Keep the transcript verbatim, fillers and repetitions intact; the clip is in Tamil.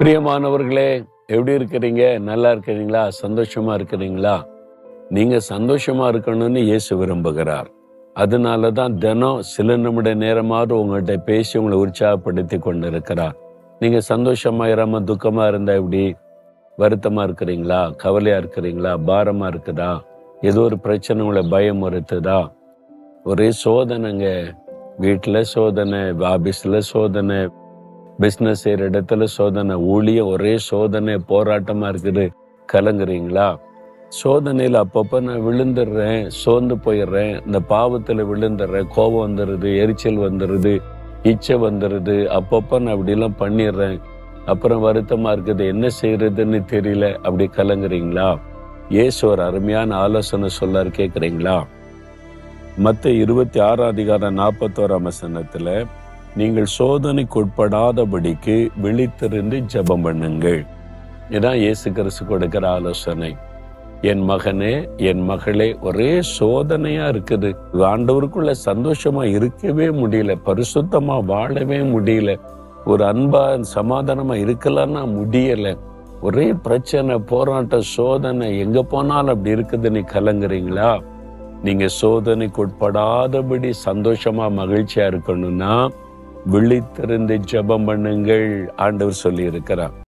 பிரியமானவர்களே, எப்படி இருக்கிறீங்க? நல்லா இருக்கிறீங்களா? சந்தோஷமா இருக்கிறீங்களா? நீங்க சந்தோஷமா இருக்கணும்னு இயேசு விரும்புகிறார். அதனால தான் தினம் சில நிமிட நேரமாவது உங்கள்கிட்ட பேசி உங்களை உற்சாகப்படுத்தி கொண்டு இருக்கிறார். நீங்க சந்தோஷமா இராம துக்கமா இருந்தா எப்படி? வருத்தமா இருக்கிறீங்களா? கவலையா இருக்கிறீங்களா? பாரமா இருக்குதா? ஏதோ ஒரு பிரச்சனை உங்களை பயம் வருத்துதா? ஒரே சோதனைங்க. வீட்டுல சோதனை, ஆபீஸ்ல சோதனை, பிசினஸ் செய்யற இடத்துல சோதனை, ஊழிய ஒரே சோதனை, போராட்டமா இருக்குது. கலங்குறீங்களா? சோதனையில அப்பப்ப நான் விழுந்துடுறேன், சோர்ந்து போயிடுறேன், இந்த பாவத்துல விழுந்துடுறேன், கோபம் வந்துடுது, எரிச்சல் வந்துடுது, இச்சை வந்துடுது, அப்பப்ப நான் அப்படிலாம் பண்ணிடுறேன், அப்புறம் வருத்தமா இருக்குது, என்ன செய்யறதுன்னு தெரியல. அப்படி கலங்குறீங்களா? இயேசு ஒரு அருமையான ஆலோசனை சொல்லார், கேட்குறீங்களா? மத்தேயு இருபத்தி ஆறாம் அதிகாரம் நாற்பத்தோராம் வசனத்துல, நீங்கள் சோதனைக்கு உட்படாதபடிக்கு விழித்திருந்து ஜெபம் பண்ணுங்கள். இதான் இயேசு கிறிஸ்து கொடுக்கிற ஆலோசனை. என் மகனே, என் மகளே, ஒரே சோதனையா இருக்குது. ஆண்டவருக்குள்ள சந்தோஷமா இருக்கவே முடியல, பரிசுத்தமா வாழவே முடியல, ஒரு அன்பா சமாதானமா இருக்கலாம்னா முடியல. ஒரே பிரச்சனை, போராட்டம், சோதனை, எங்க போனாலும் அப்படி இருக்குதுன்னு கலங்குறீங்களா? நீங்க சோதனைக்கு உட்படாதபடி சந்தோஷமா மகிழ்ச்சியா இருக்கணும்னா விழித்திருந்து ஜெபம் பண்ணுங்கள், ஆண்டவர் சொல்லி இருக்கிறார்.